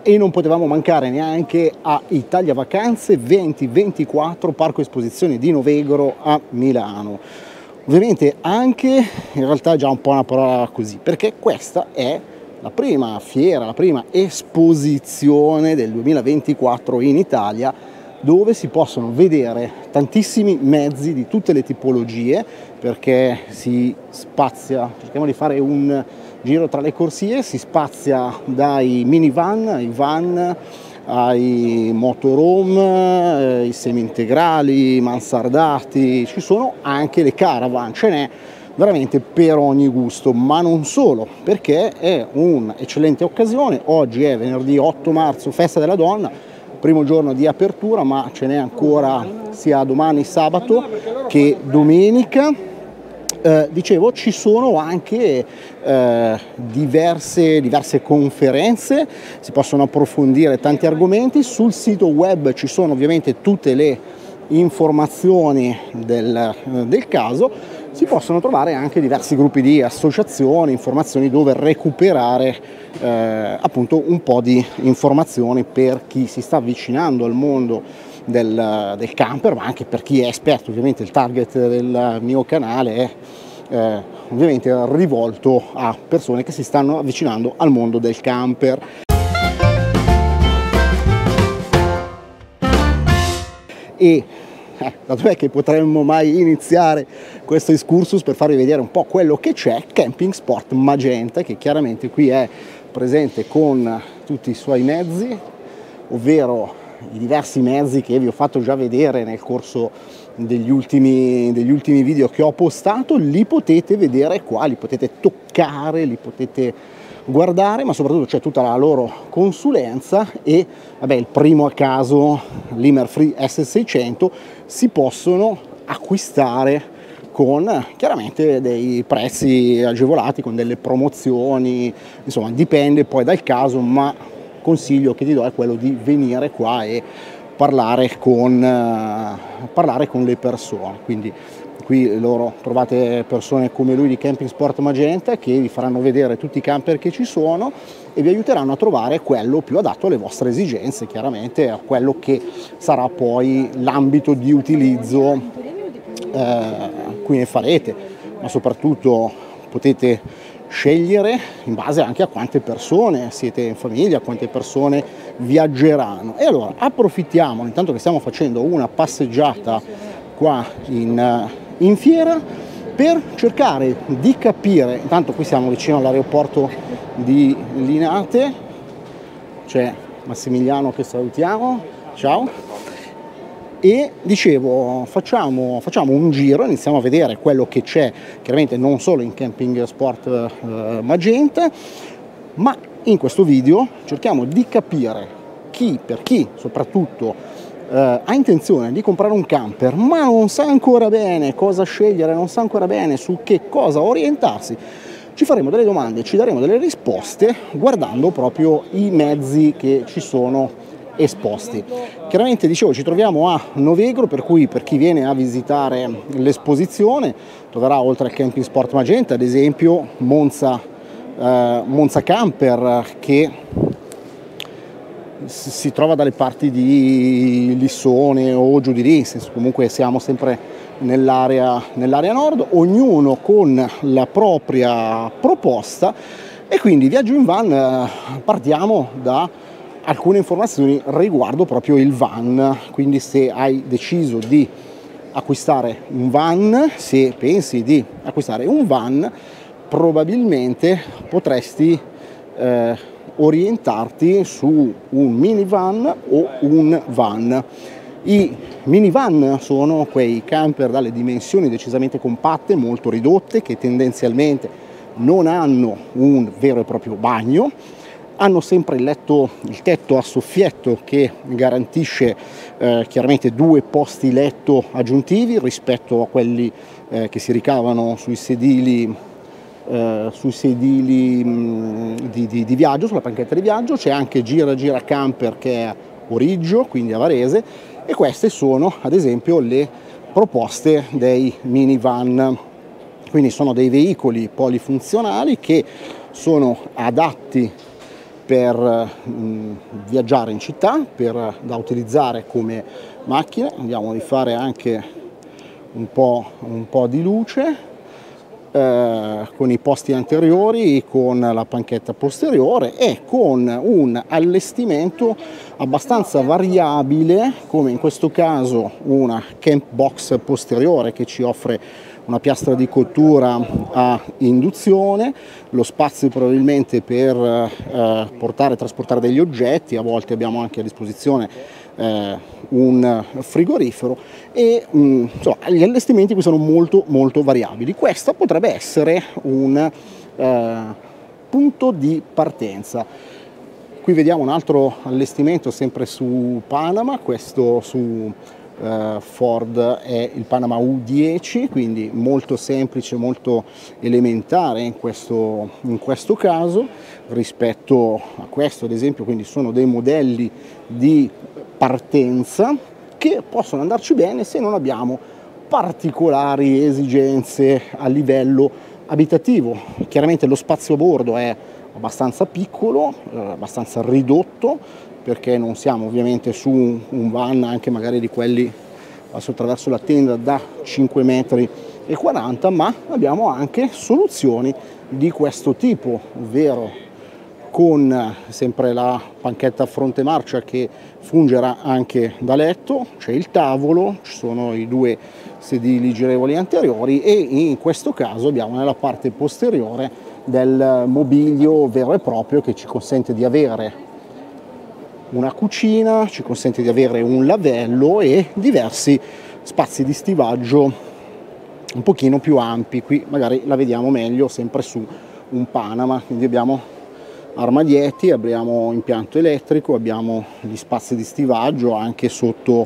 e non potevamo mancare neanche a Italia Vacanze 2024, Parco Esposizioni di Novegro a Milano. Ovviamente anche, in realtà è già un po' una parola così, perché questa è la prima fiera, la prima esposizione del 2024 in Italia, dove si possono vedere tantissimi mezzi di tutte le tipologie, perché si spazia, cerchiamo di fare un giro tra le corsie, si spazia dai minivan ai van, ai motorhome, i semi-integrali, i mansardati, ci sono anche le caravan, ce n'è veramente per ogni gusto, ma non solo, perché è un'eccellente occasione. Oggi è venerdì 8 marzo, festa della donna, primo giorno di apertura, ma ce n'è ancora sia domani sabato che domenica. Dicevo, ci sono anche diverse conferenze, si possono approfondire tanti argomenti. Sul sito web ci sono ovviamente tutte le informazioni del caso, si possono trovare anche diversi gruppi di associazioni, informazioni dove recuperare appunto un po' di informazioni per chi si sta avvicinando al mondo del camper, ma anche per chi è esperto. Ovviamente il target del mio canale è ovviamente rivolto a persone che si stanno avvicinando al mondo del camper. E da dov'è che potremmo mai iniziare questo excursus per farvi vedere un po' quello che c'è? Camping Sport Magenta, che chiaramente qui è presente con tutti i suoi mezzi, ovvero i diversi mezzi che vi ho fatto già vedere nel corso degli ultimi video che ho postato. Li potete vedere qua, li potete toccare, li potete guardare, ma soprattutto c'è tutta la loro consulenza. E vabbè, il primo a caso, l'Imer Free S600, si possono acquistare con chiaramente dei prezzi agevolati, con delle promozioni, insomma dipende poi dal caso, ma consiglio che ti do è quello di venire qua e parlare con le persone. Quindi qui loro trovate persone come lui di Camping Sport Magenta che vi faranno vedere tutti i camper che ci sono e vi aiuteranno a trovare quello più adatto alle vostre esigenze, chiaramente a quello che sarà poi l'ambito di utilizzo cui ne farete, ma soprattutto potete scegliere in base anche a quante persone siete in famiglia, a quante persone viaggeranno. E allora approfittiamo, intanto che stiamo facendo una passeggiata qua in fiera, per cercare di capire. Intanto qui siamo vicino all'aeroporto di Linate, c'è Massimiliano che salutiamo, ciao. E dicevo, facciamo un giro, iniziamo a vedere quello che c'è, chiaramente non solo in Camping Sport Magenta, ma in questo video cerchiamo di capire per chi soprattutto ha intenzione di comprare un camper ma non sa ancora bene cosa scegliere, non sa ancora bene su che cosa orientarsi. Ci faremo delle domande, ci daremo delle risposte guardando proprio i mezzi che ci sono esposti. Chiaramente, dicevo, ci troviamo a Novegro, per cui per chi viene a visitare l'esposizione troverà, oltre al Camping Sport Magenta, ad esempio Monza Camper, che si trova dalle parti di Lissone o giù di lì, comunque siamo sempre nell'area nord, ognuno con la propria proposta. E quindi viaggio in van, partiamo da alcune informazioni riguardo proprio il van. Quindi se hai deciso di acquistare un van, se pensi di acquistare un van, probabilmente potresti orientarti su un minivan o un van. I minivan sono quei camper dalle dimensioni decisamente compatte, molto ridotte, che tendenzialmente non hanno un vero e proprio bagno. Hanno sempre il tetto a soffietto che garantisce chiaramente 2 posti letto aggiuntivi rispetto a quelli che si ricavano sui sedili di viaggio, sulla panchetta di viaggio. C'è anche Gira Camper che è a Origgio, quindi a Varese, e queste sono ad esempio le proposte dei minivan. Quindi sono dei veicoli polifunzionali che sono adatti per viaggiare in città, da utilizzare come macchine. Andiamo a rifare anche un po' di luce, con i posti anteriori, con la panchetta posteriore e con un allestimento abbastanza variabile, come in questo caso una camp box posteriore che ci offre una piastra di cottura a induzione, lo spazio probabilmente per portare e trasportare degli oggetti. A volte abbiamo anche a disposizione un frigorifero e insomma, gli allestimenti qui sono molto variabili. Questa potrebbe essere un punto di partenza. Qui vediamo un altro allestimento sempre su Panama, questo su Ford è il Panama U10, quindi molto semplice, molto elementare in questo caso rispetto a questo, ad esempio. Quindi sono dei modelli di partenza che possono andarci bene se non abbiamo particolari esigenze a livello abitativo. Chiaramente lo spazio a bordo è abbastanza piccolo, abbastanza ridotto, perché non siamo ovviamente su un van, anche magari di quelli passo attraverso la tenda da 5,40 metri, ma abbiamo anche soluzioni di questo tipo, ovvero con sempre la panchetta a fronte marcia che fungerà anche da letto, c'è il tavolo, ci sono i 2 sedili girevoli anteriori e in questo caso abbiamo nella parte posteriore del mobilio vero e proprio che ci consente di avere una cucina, ci consente di avere un lavello e diversi spazi di stivaggio un pochino più ampi. Qui magari la vediamo meglio sempre su un Panama, quindi abbiamo armadietti, abbiamo impianto elettrico, abbiamo gli spazi di stivaggio anche sotto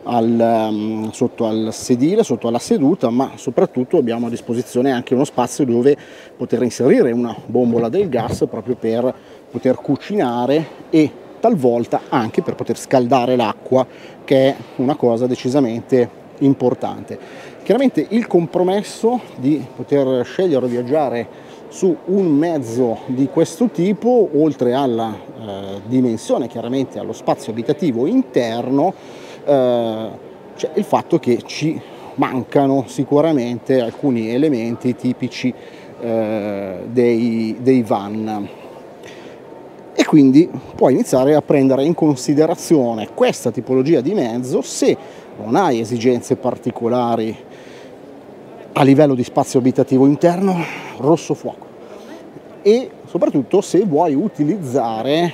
al sedile, sotto alla seduta, ma soprattutto abbiamo a disposizione anche uno spazio dove poter inserire una bombola del gas proprio per poter cucinare e talvolta anche per poter scaldare l'acqua, che è una cosa decisamente importante. Chiaramente il compromesso di poter scegliere di viaggiare su un mezzo di questo tipo, oltre alla dimensione, chiaramente allo spazio abitativo interno, c'è il fatto che ci mancano sicuramente alcuni elementi tipici dei van. E quindi puoi iniziare a prendere in considerazione questa tipologia di mezzo se non hai esigenze particolari a livello di spazio abitativo interno, rosso fuoco, e soprattutto se vuoi utilizzare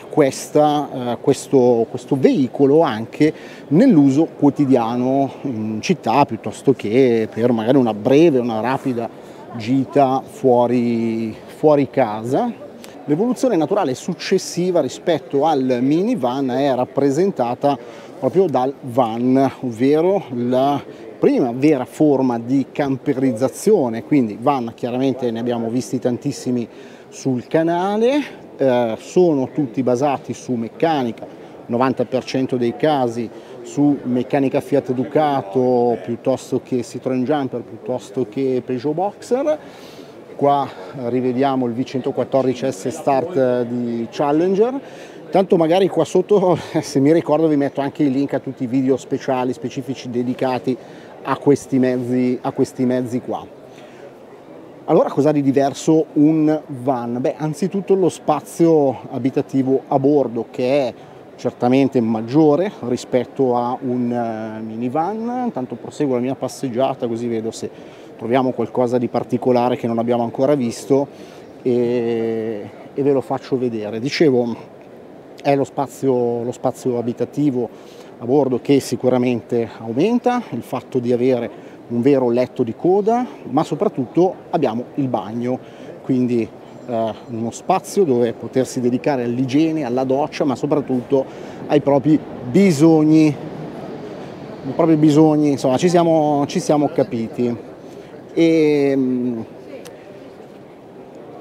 questo veicolo anche nell'uso quotidiano in città, piuttosto che per magari una breve, una rapida gita fuori casa. L'evoluzione naturale successiva rispetto al minivan è rappresentata proprio dal van, ovvero la prima vera forma di camperizzazione. Quindi van, chiaramente ne abbiamo visti tantissimi sul canale, sono tutti basati su meccanica, 90% dei casi su meccanica Fiat Ducato piuttosto che Citroen Jumper, piuttosto che Peugeot Boxer. Qua rivediamo il V114 S Start di Challenger. Tanto magari qua sotto, se mi ricordo, vi metto anche i link a tutti i video specifici dedicati a questi mezzi qua. Allora, cosa ha di diverso un van? Beh, anzitutto lo spazio abitativo a bordo, che è certamente maggiore rispetto a un minivan. Intanto proseguo la mia passeggiata, così vedo se troviamo qualcosa di particolare che non abbiamo ancora visto e ve lo faccio vedere. Dicevo, è lo spazio abitativo a bordo che sicuramente aumenta, il fatto di avere un vero letto di coda, ma soprattutto abbiamo il bagno, quindi uno spazio dove potersi dedicare all'igiene, alla doccia, ma soprattutto ai propri bisogni. Insomma, ci siamo capiti. E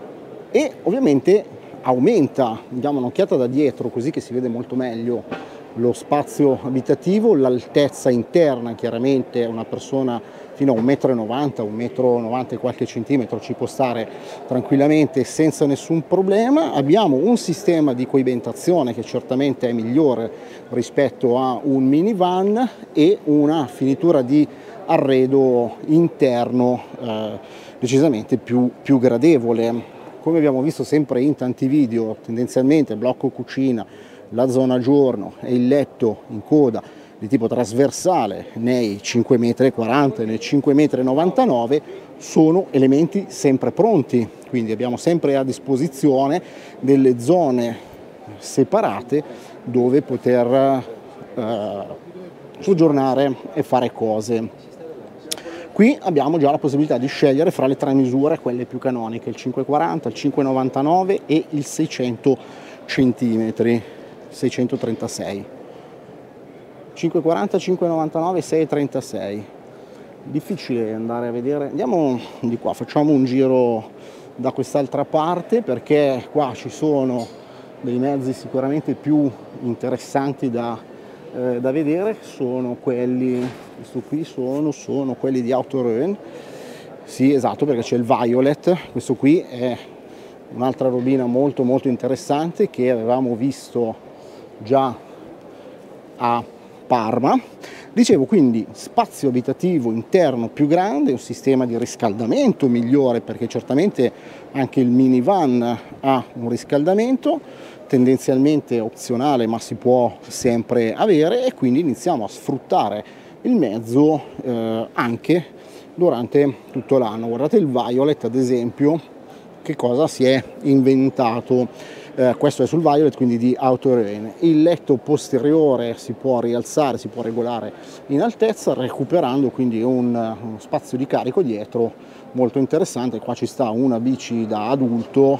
ovviamente aumenta, diamo un'occhiata da dietro così che si vede molto meglio lo spazio abitativo, l'altezza interna, chiaramente una persona fino a 1,90 m, 1,90 m e qualche centimetro ci può stare tranquillamente senza nessun problema. Abbiamo un sistema di coibentazione che certamente è migliore rispetto a un minivan e una finitura di arredo interno decisamente più gradevole. Come abbiamo visto sempre in tanti video, tendenzialmente blocco cucina, la zona giorno e il letto in coda di tipo trasversale nei 5,40 m e nei 5,99 m sono elementi sempre pronti, quindi abbiamo sempre a disposizione delle zone separate dove poter soggiornare e fare cose. Qui abbiamo già la possibilità di scegliere fra le tre misure, quelle più canoniche, il 5,40, il 5,99 e il 600 cm, 636. 5,40, 5,99, 6,36. Difficile andare a vedere. Andiamo di qua, facciamo un giro da quest'altra parte, perché qua ci sono dei mezzi sicuramente più interessanti da vedere. Sono quelli, questo qui sono quelli di Autorön. Sì, esatto, perché c'è il Violet. Questo qui è un'altra robina molto interessante che avevamo visto già a Parma. Dicevo, quindi spazio abitativo interno più grande, un sistema di riscaldamento migliore, perché certamente anche il minivan ha un riscaldamento tendenzialmente opzionale, ma si può sempre avere, e quindi iniziamo a sfruttare il mezzo anche durante tutto l'anno. Guardate il Violet, ad esempio, che cosa si è inventato. Questo è sul Violet, quindi di Autorön. Il letto posteriore si può rialzare, si può regolare in altezza, recuperando quindi uno spazio di carico dietro molto interessante. Qua ci sta una bici da adulto,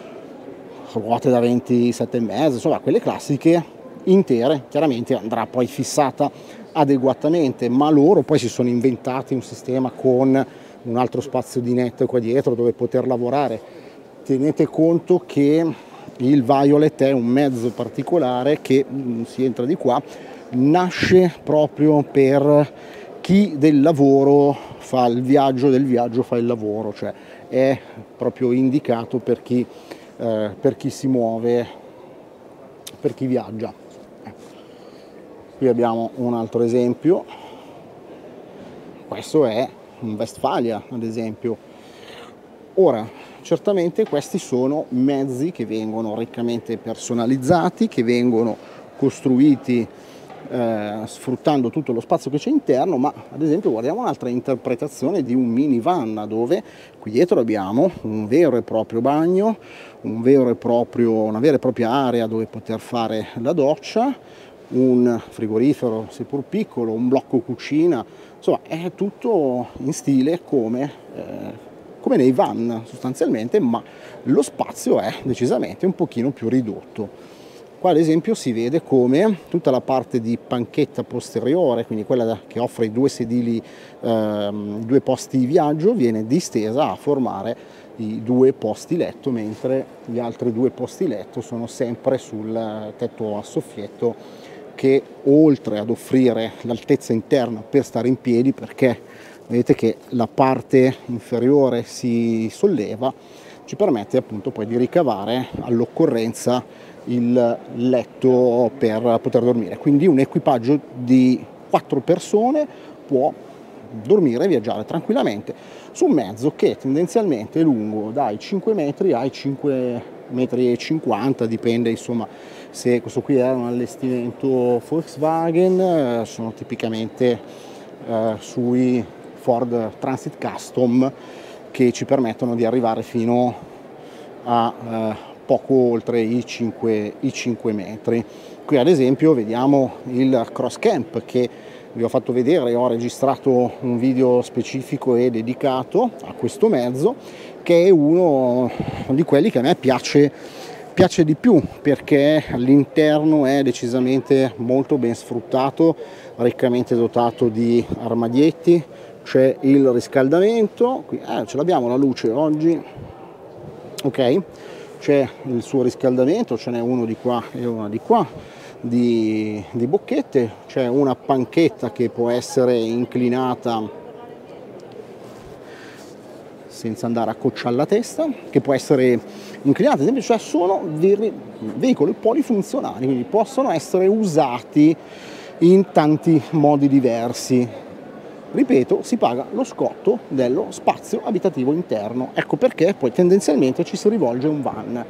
ruote da 27,5, insomma quelle classiche intere. Chiaramente andrà poi fissata adeguatamente, ma loro poi si sono inventati un sistema con un altro spazio di netto qua dietro dove poter lavorare. Tenete conto che il Violet è un mezzo particolare che, si entra di qua, nasce proprio per chi del lavoro fa il viaggio, del viaggio fa il lavoro, cioè è proprio indicato per chi si muove, per chi viaggia. Qui abbiamo un altro esempio, questo è un Westfalia ad esempio. Ora, certamente questi sono mezzi che vengono riccamente personalizzati, che vengono costruiti sfruttando tutto lo spazio che c'è interno, ma ad esempio guardiamo un'altra interpretazione di un minivan, dove qui dietro abbiamo un vero e proprio bagno, una vera e propria area dove poter fare la doccia, un frigorifero seppur piccolo, un blocco cucina, insomma è tutto in stile come nei van sostanzialmente, ma lo spazio è decisamente un pochino più ridotto. Qua ad esempio si vede come tutta la parte di panchetta posteriore, quindi quella che offre i due sedili, due posti di viaggio, viene distesa a formare i due posti letto, mentre gli altri due posti letto sono sempre sul tetto a soffietto, che oltre ad offrire l'altezza interna per stare in piedi, perché vedete che la parte inferiore si solleva, ci permette appunto poi di ricavare all'occorrenza il letto per poter dormire. Quindi un equipaggio di 4 persone può dormire e viaggiare tranquillamente su un mezzo che tendenzialmente è lungo dai 5 metri ai 5,50 m, dipende insomma se questo qui è un allestimento Volkswagen, sono tipicamente sui Ford Transit Custom, che ci permettono di arrivare fino a poco oltre i 5 metri. Qui ad esempio vediamo il Cross Camp, che vi ho fatto vedere, ho registrato un video specifico e dedicato a questo mezzo, che è uno di quelli che a me piace di più, perché all'interno è decisamente molto ben sfruttato, riccamente dotato di armadietti, c'è il riscaldamento, qui ce l'abbiamo la luce oggi, ok, c'è il suo riscaldamento, ce n'è uno di qua e uno di qua, di bocchette, c'è una panchetta che può essere inclinata senza andare a cocciare la testa, che può essere inclinata, ad esempio, cioè sono veicoli polifunzionali, quindi possono essere usati in tanti modi diversi. Ripeto, si paga lo scotto dello spazio abitativo interno, ecco perché poi tendenzialmente ci si rivolge a un van.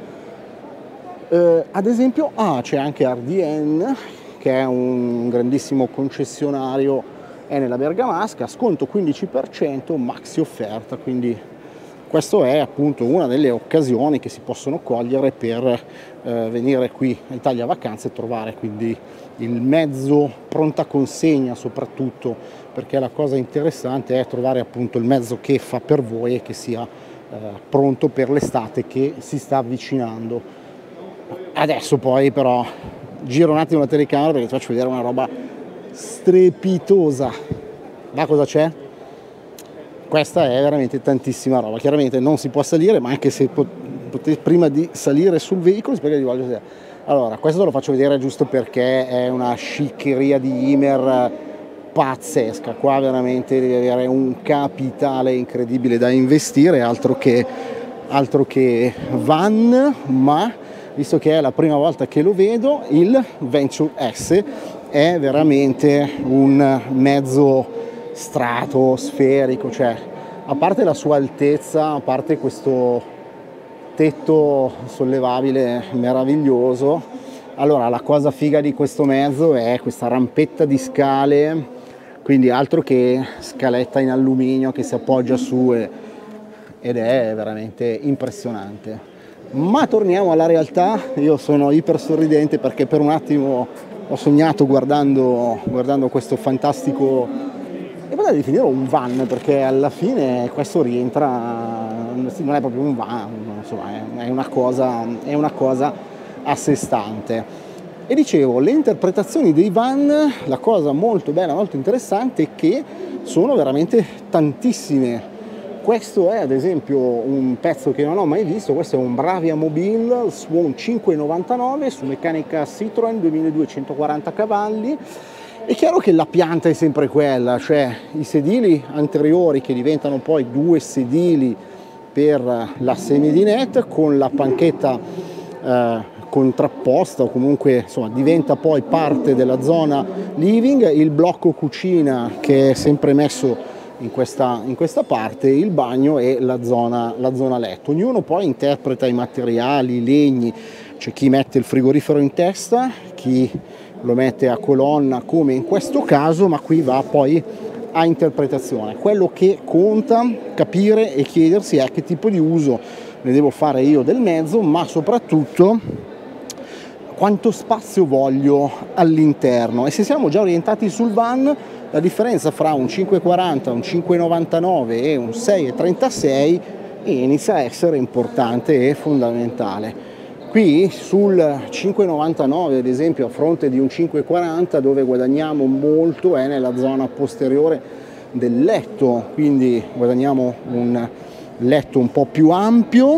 Ad esempio c'è anche RDN, che è un grandissimo concessionario, è nella Bergamasca, sconto 15%, maxi offerta, quindi questa è appunto una delle occasioni che si possono cogliere per venire qui a Italia Vacanze e trovare quindi il mezzo pronta consegna, soprattutto perché la cosa interessante è trovare appunto il mezzo che fa per voi e che sia pronto per l'estate che si sta avvicinando. Adesso poi però giro un attimo la telecamera perché ti faccio vedere una roba strepitosa. Ma cosa c'è? Questa è veramente tantissima roba. Chiaramente non si può salire, ma anche se potete prima di salire sul veicolo, spiega di voglio. Allora, questo te lo faccio vedere giusto perché è una sciccheria di Ymer pazzesca. Qua veramente devi avere un capitale incredibile da investire, altro che van, ma visto che è la prima volta che lo vedo, il Venture S è veramente un mezzo stratosferico, cioè a parte la sua altezza, a parte questo tetto sollevabile meraviglioso, allora la cosa figa di questo mezzo è questa rampetta di scale, quindi altro che scaletta in alluminio che si appoggia su ed è veramente impressionante. Ma torniamo alla realtà. Io sono iper sorridente perché per un attimo ho sognato guardando questo fantastico, e potrei definirlo un van, perché alla fine questo rientra, non è proprio un van, insomma è una cosa a sé stante. E dicevo, le interpretazioni dei van, la cosa molto bella, molto interessante è che sono veramente tantissime. Questo è ad esempio un pezzo che non ho mai visto, questo è un Bravia Mobile Swan 599 su meccanica Citroën 2240 cavalli. È chiaro che la pianta è sempre quella, cioè i sedili anteriori che diventano poi due sedili per la semidinette con la panchetta contrapposta, o comunque insomma diventa poi parte della zona living, il blocco cucina che è sempre messo in questa parte, il bagno e la zona letto. Ognuno poi interpreta i materiali, i legni, c'è chi mette il frigorifero in testa, chi lo mette a colonna come in questo caso, ma qui va poi a interpretazione. Quello che conta capire e chiedersi è che tipo di uso ne devo fare io del mezzo, ma soprattutto quanto spazio voglio all'interno. E se siamo già orientati sul van, la differenza fra un 540, un 599 e un 636 inizia a essere importante e fondamentale. Qui sul 599 ad esempio, a fronte di un 540, dove guadagniamo molto è nella zona posteriore del letto, quindi guadagniamo un letto un po' più ampio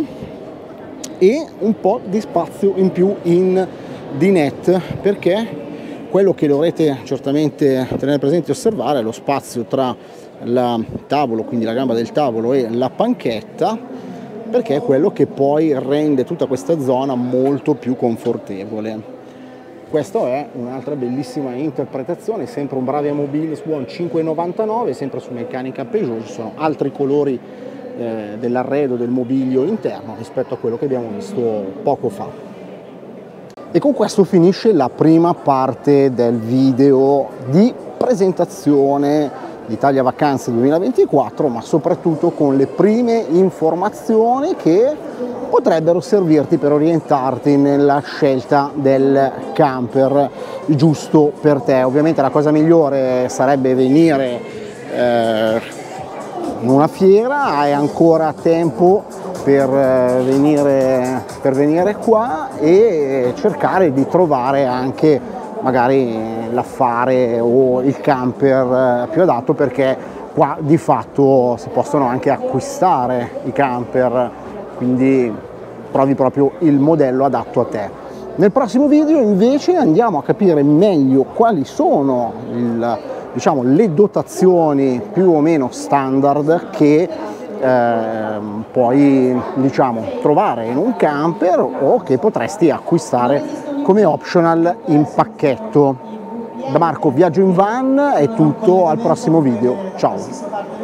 e un po' di spazio in più in dinette, perché quello che dovrete certamente tenere presente e osservare è lo spazio tra il tavolo, quindi la gamba del tavolo, e la panchetta, perché è quello che poi rende tutta questa zona molto più confortevole. Questa è un'altra bellissima interpretazione, sempre un Bravia Mobile Swan 599, sempre su meccanica Peugeot. Ci sono altri colori dell'arredo del mobilio interno rispetto a quello che abbiamo visto poco fa. E con questo finisce la prima parte del video di presentazione di Italia Vacanze 2024, ma soprattutto con le prime informazioni che potrebbero servirti per orientarti nella scelta del camper giusto per te. Ovviamente la cosa migliore sarebbe venire in una fiera, hai ancora tempo per venire qua e cercare di trovare anche magari l'affare o il camper più adatto, perché qua di fatto si possono anche acquistare i camper, quindi trovi proprio il modello adatto a te. Nel prossimo video invece andiamo a capire meglio quali sono diciamo, le dotazioni più o meno standard che puoi, diciamo, trovare in un camper o che potresti acquistare come optional in pacchetto. Da Marco Viaggio in Van è tutto, al prossimo video, ciao!